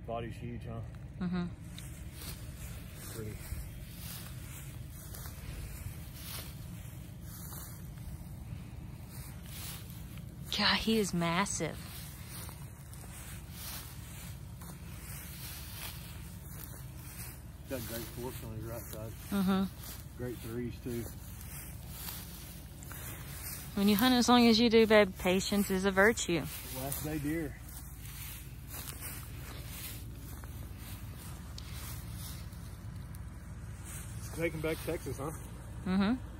Body's huge, huh? Mm-hmm. Pretty. God, he is massive. Got great forks on his right side. Mm-hmm. Great threes too. When you hunt as long as you do, babe, patience is a virtue. Last day deer. Taking back Texas, huh? Mm-hmm.